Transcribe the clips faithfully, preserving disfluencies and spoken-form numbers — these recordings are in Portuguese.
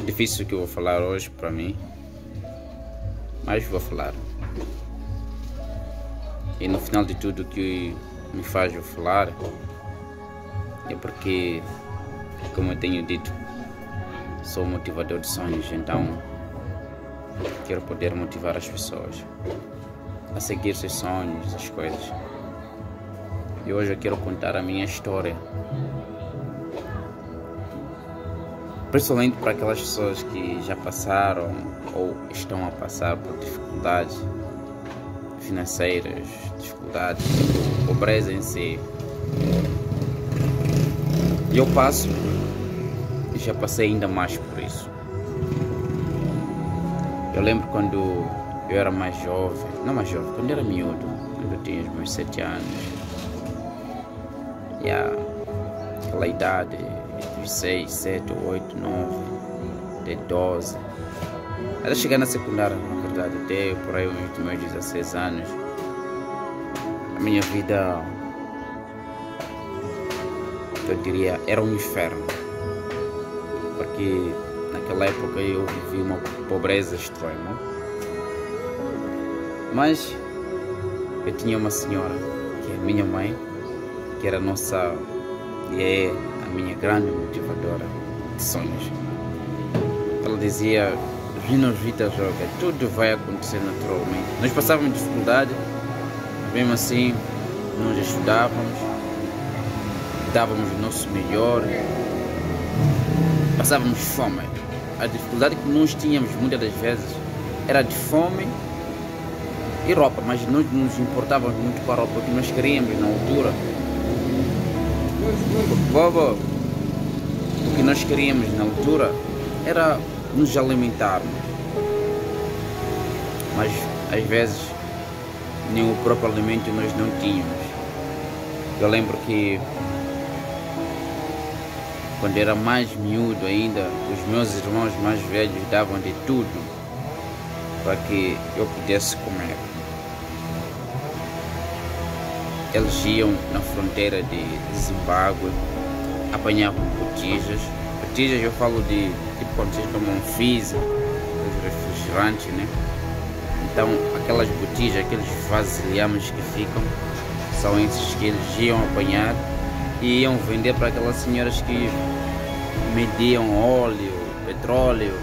É difícil o que eu vou falar hoje para mim, mas vou falar. E no final de tudo, o que me faz eu falar é porque, como eu tenho dito, sou motivador de sonhos, então quero poder motivar as pessoas a seguir seus sonhos, as coisas. E hoje eu quero contar a minha história, principalmente para aquelas pessoas que já passaram ou estão a passar por dificuldades financeiras, dificuldades, pobreza em si. E eu passo e já passei ainda mais por isso. Eu lembro quando eu era mais jovem, não mais jovem, quando eu era miúdo, quando eu tinha os meus sete anos, e yeah, aquela idade dos seis, sete, oito, nove, até doze, até chegar na secundária, na verdade, até por aí os meus dezesseis anos, a minha vida, eu diria, era um inferno, porque naquela época eu vivi uma pobreza extrema, mas eu tinha uma senhora, que é minha mãe, que era a nossa, e é a minha grande motivadora de sonhos. Ela dizia: Vina Vita joga, tudo vai acontecer naturalmente. Nós passávamos dificuldade, mesmo assim nós estudávamos, dávamos o nosso melhor, passávamos fome. A dificuldade que nós tínhamos muitas das vezes era de fome e roupa, mas nós não nos importávamos muito com a roupa, porque nós queríamos na altura. Bobo, o que nós queríamos na altura era nos alimentarmos, mas às vezes nem o próprio alimento nós não tínhamos. Eu lembro que quando era mais miúdo ainda, os meus irmãos mais velhos davam de tudo para que eu pudesse comer. Eles iam na fronteira de Zimbábue, apanhavam botijas. Botijas eu falo de tipo quando vocês tomam Fizz, os refrigerantes, né? Então aquelas botijas, aqueles vasilhames que ficam, são esses que eles iam apanhar e iam vender para aquelas senhoras que mediam óleo, petróleo,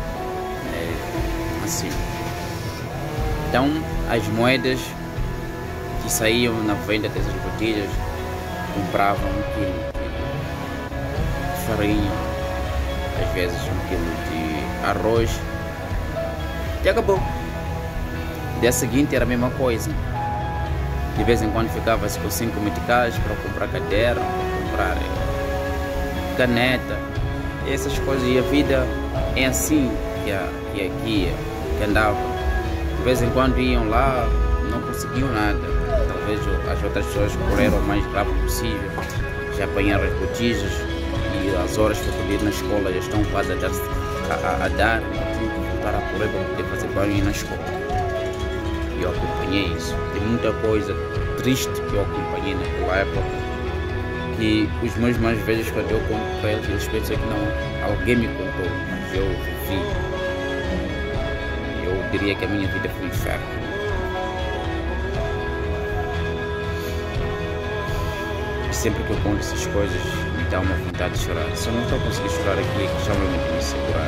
é, assim. Então as moedas que saíam na venda dessas botelhas compravam um quilo de farinha, às vezes um quilo de arroz, e acabou. Dia seguinte era a mesma coisa. De vez em quando ficava-se com cinco meticais para comprar caderno, para comprar caneta, essas coisas. E a vida é assim que, a, que aqui que andava. De vez em quando iam lá, não conseguiam nada. Talvez as outras pessoas correram o mais rápido possível, já apanharam as botijas e as horas para poder ir na escola já estão quase a dar, a, a, a dar, tinham que voltar a correr para poder fazer banho na escola. E eu acompanhei isso. Tem muita coisa triste que eu acompanhei naquela época, que os meus mais velhos, quando eu conto para eles, eles pensam que não, alguém me contou, mas eu vivi. Eu diria que a minha vida foi um inferno. E sempre que eu conto essas coisas, me dá uma vontade de chorar. Se eu não estou conseguindo chorar aqui, é que já me me segurar.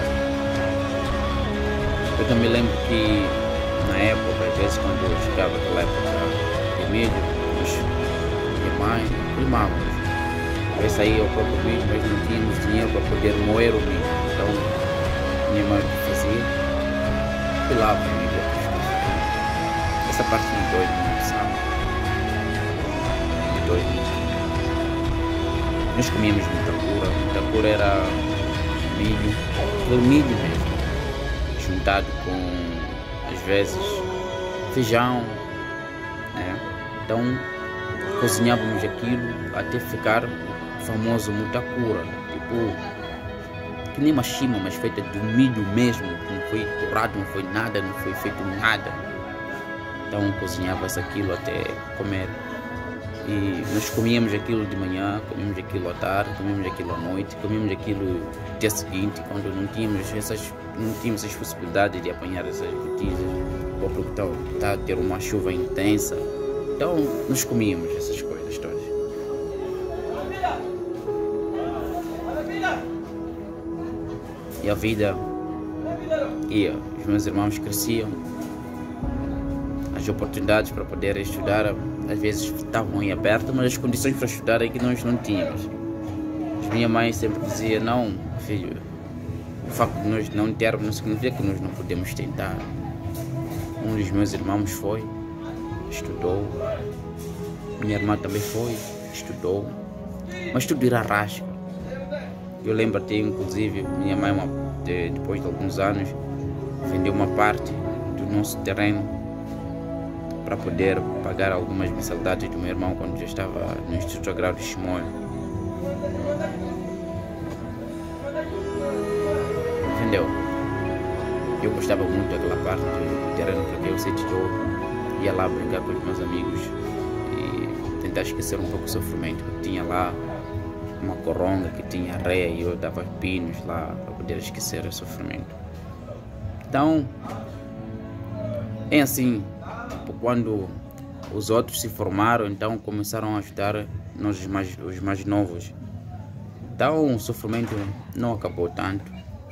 Eu também lembro que na época, às vezes quando eu chegava naquela época de milho, minha mãe primávamos. Esse aí eu próprio milho, nós não tínhamos dinheiro para poder moer o milho. Então minha mãe fazia, pilava o milho. Essa parte me dói muito, sabe? Me dói muito. Nós comíamos muita cura, muita cura era milho, aquele milho mesmo, juntado com às vezes feijão, né? Então cozinhávamos aquilo até ficar famoso mutakura, tipo que nem machima, mas feita de milho mesmo, que não foi torrado, não foi nada, não foi feito nada. Então cozinhava-se aquilo até comer. E nós comíamos aquilo de manhã, comíamos aquilo à tarde, comíamos aquilo à noite, comíamos aquilo no dia seguinte, quando não tínhamos essas, não tínhamos as possibilidades de apanhar essas gotícias, ou porque está, está a ter uma chuva intensa. Então nós comíamos essas coisas todas. E a vida ia, os meus irmãos cresciam, as oportunidades para poder estudar às vezes estavam aí abertas, mas as condições para estudar é que nós não tínhamos. A minha mãe sempre dizia: não, filho, o facto de nós não termos não significa que nós não podemos tentar. Um dos meus irmãos foi, estudou, minha irmã também foi, estudou, mas tudo era rasca. Eu lembro até, inclusive, minha mãe, depois de alguns anos, vendeu uma parte do nosso terreno para poder pagar algumas mensalidades do meu irmão quando já estava no Instituto Agrário de Chimoio. Entendeu? Eu gostava muito daquela parte do terreno, porque eu sempre eu ia lá brincar com os meus amigos e tentar esquecer um pouco o sofrimento. Eu tinha lá uma coronga que tinha areia e eu dava pinos lá para poder esquecer o sofrimento. Então, é assim. Quando os outros se formaram, então começaram a ajudar nós os mais, os mais novos. Então o sofrimento não acabou tanto,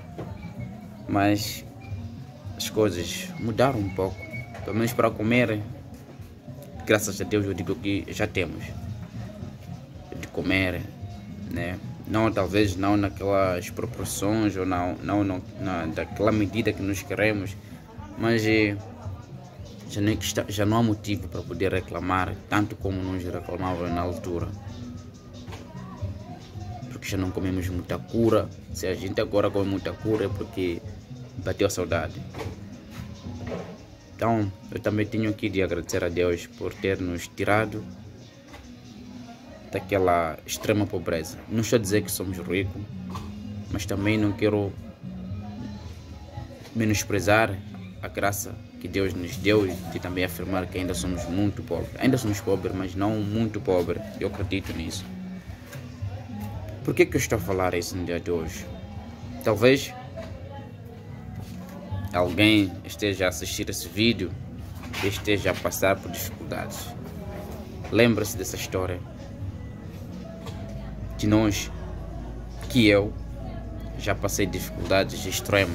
mas as coisas mudaram um pouco. Pelo menos para comer, graças a Deus eu digo que já temos de comer, né? Não, talvez não naquelas proporções ou não, não, não na, daquela medida que nós queremos, mas Já não, já não há motivo para poder reclamar tanto como nós reclamávamos na altura, porque já não comemos muita cura. Se a gente agora come muita cura é porque bateu a saudade. Então eu também tenho aqui de agradecer a Deus por ter nos tirado daquela extrema pobreza. Não estou a dizer que somos ricos, mas também não quero menosprezar a graça que Deus nos deu e também afirmar que ainda somos muito pobres. Ainda somos pobres, mas não muito pobres. Eu acredito nisso. Por que que eu estou a falar isso no dia de hoje? Talvez alguém esteja a assistir esse vídeo e esteja a passar por dificuldades. Lembra-se dessa história que nós, que eu, já passei dificuldades extremas.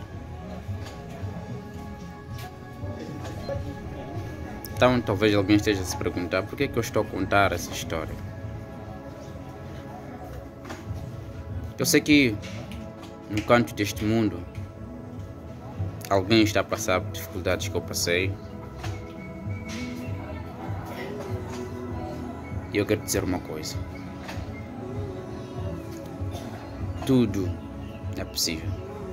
Então talvez alguém esteja a se perguntar: por que que eu estou a contar essa história? Eu sei que no canto deste mundo alguém está a passar por dificuldades que eu passei. E eu quero dizer uma coisa: tudo é possível.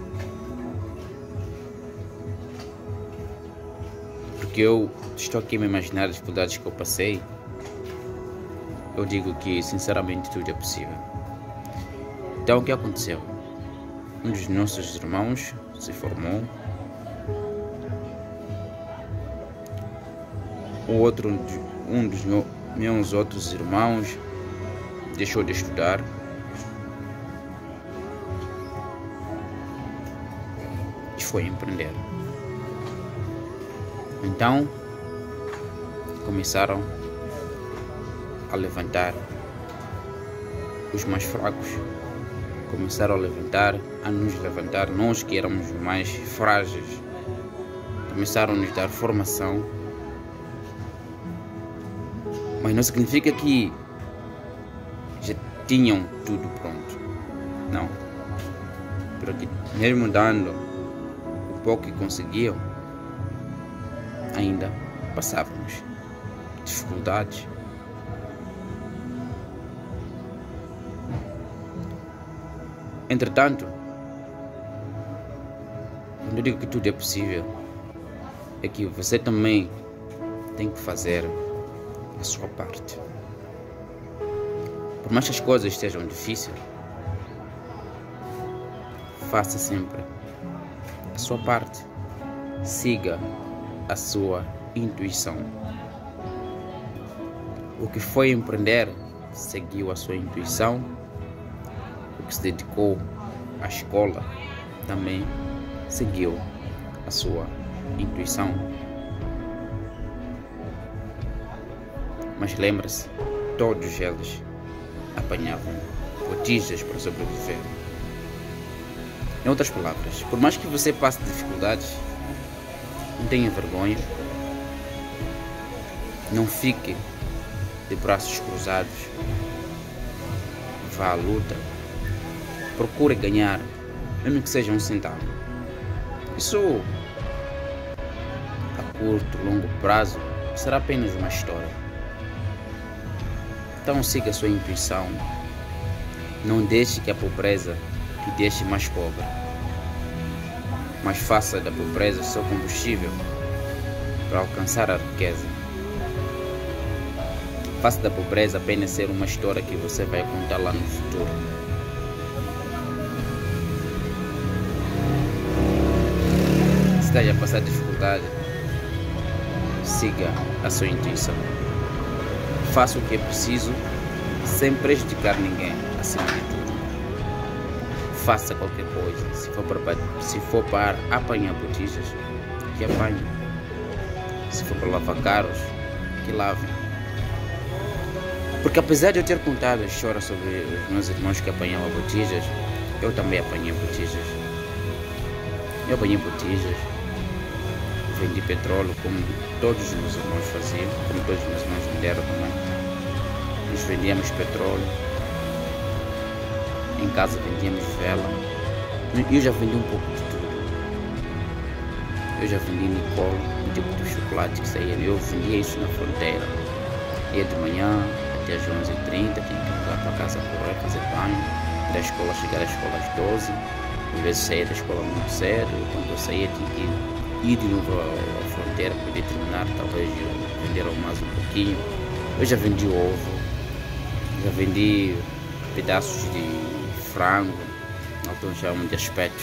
Porque eu estou aqui a me imaginar as dificuldades que eu passei. Eu digo que sinceramente tudo é possível. Então o que aconteceu? Um dos nossos irmãos se formou, o outro, um dos meus outros irmãos deixou de estudar e foi empreender. Então começaram a levantar os mais fracos, começaram a levantar, a nos levantar, nós que éramos mais frágeis, começaram a nos dar formação, mas não significa que já tinham tudo pronto, não, porque mesmo dando o pouco que conseguiam, ainda passávamos dificuldades. Entretanto, quando eu digo que tudo é possível, é que você também tem que fazer a sua parte. Por mais que as coisas estejam difíceis, faça sempre a sua parte. Siga a sua intuição. O que foi empreender seguiu a sua intuição. O que se dedicou à escola também seguiu a sua intuição. Mas lembra-se, todos eles apanhavam botijas para sobreviver. Em outras palavras, por mais que você passe dificuldades, não tenha vergonha, não fique de braços cruzados, vá à luta, procure ganhar, mesmo que seja um centavo. Isso a curto, longo prazo será apenas uma história. Então siga a sua intuição, não deixe que a pobreza te deixe mais pobre, mas faça da pobreza seu combustível para alcançar a riqueza. Faça da pobreza apenas ser uma história que você vai contar lá no futuro. Se esteja a passar dificuldade, siga a sua intuição. Faça o que é preciso sem prejudicar ninguém, acima de tudo. Faça qualquer coisa. Se for para, se for para apanhar botijas, que apanhe. Se for para lavar carros, que lave. Porque apesar de eu ter contado a história sobre os meus irmãos que apanhavam botijas, eu também apanhei botijas. Eu apanhei botijas, vendi petróleo como todos os meus irmãos faziam, como todos os meus irmãos me deram também. Nós vendíamos petróleo, em casa vendíamos vela. Eu já vendi um pouco de tudo. Eu já vendi Nicole, um tipo de chocolate que saía. Eu vendia isso na fronteira. Ia de manhã até às onze e trinta, tinha que ir lá para casa correr, fazer banho, da escola, chegar à escola às doze. Às vezes saía da escola muito cedo. Quando eu saía tinha que ir de novo à fronteira para poder terminar, talvez vender mais um pouquinho. Eu já vendi ovo, já vendi pedaços de frango, alguns chamam de aspectos.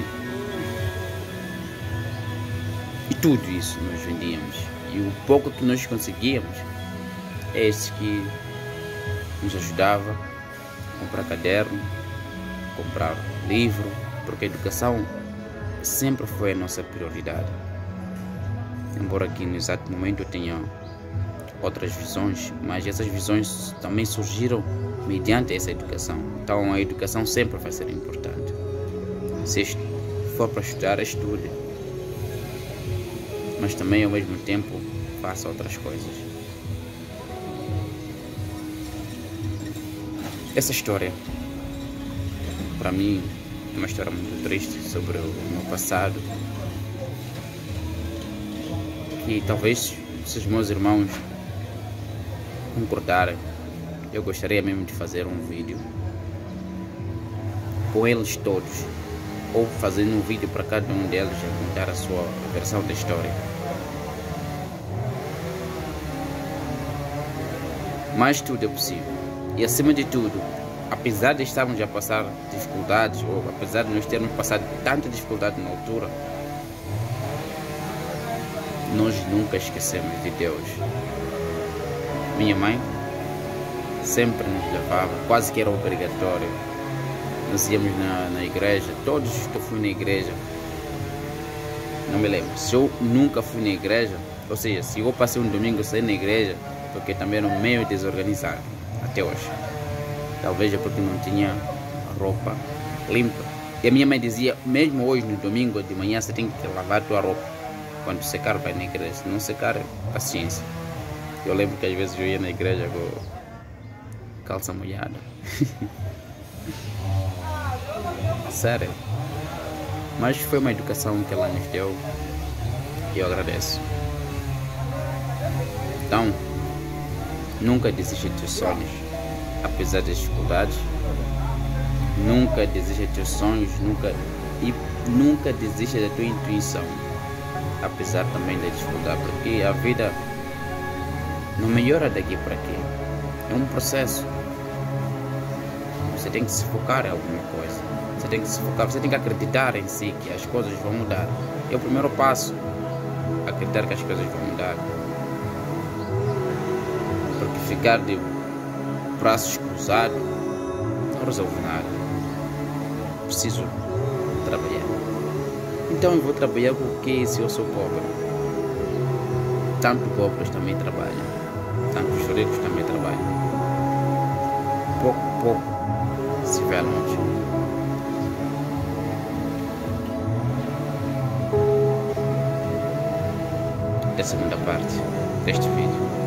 E tudo isso nós vendíamos. E o pouco que nós conseguíamos é esse que nos ajudava a comprar caderno, comprar livro, porque a educação sempre foi a nossa prioridade. Embora aqui no exato momento eu tenha outras visões, mas essas visões também surgiram mediante essa educação. Então a educação sempre vai ser importante. Se for para estudar, estude, mas também ao mesmo tempo faça outras coisas. Essa história, para mim, é uma história muito triste sobre o meu passado, que talvez se os meus irmãos concordarem, eu gostaria mesmo de fazer um vídeo com eles todos, ou fazendo um vídeo para cada um deles a contar a sua versão da história. Mas tudo é possível. E acima de tudo, apesar de estarmos a passar dificuldades, ou apesar de nós termos passado tanta dificuldade na altura, nós nunca esquecemos de Deus. Minha mãe sempre nos levava, quase que era obrigatório. Nós íamos na, na igreja, todos que eu fui na igreja, não me lembro, se eu nunca fui na igreja, ou seja, se eu passei um domingo sem ir na igreja, porque também era meio desorganizado, até hoje. Talvez é porque não tinha roupa limpa. E a minha mãe dizia, mesmo hoje no domingo de manhã você tem que lavar a tua roupa. Quando secar vai na igreja, se não secar, paciência. Eu lembro que às vezes eu ia na igreja com calça molhada. Sério. Mas foi uma educação que ela nos deu e eu agradeço. Então, nunca desista dos teus sonhos, apesar das dificuldades. Nunca desista dos teus sonhos, nunca, e nunca desista da tua intuição, apesar também da dificuldade, porque a vida não melhora daqui para aqui. É um processo. Você tem que se focar em alguma coisa. Você tem que se focar, você tem que acreditar em si que as coisas vão mudar. É o primeiro passo, acreditar que as coisas vão mudar. Porque ficar de braços cruzados não resolve nada. Preciso trabalhar. Então eu vou trabalhar porque se eu sou pobre? Tanto pobres também trabalham, tantos ricos também trabalham. Pouco, pouco se vê longe. Da segunda parte deste vídeo.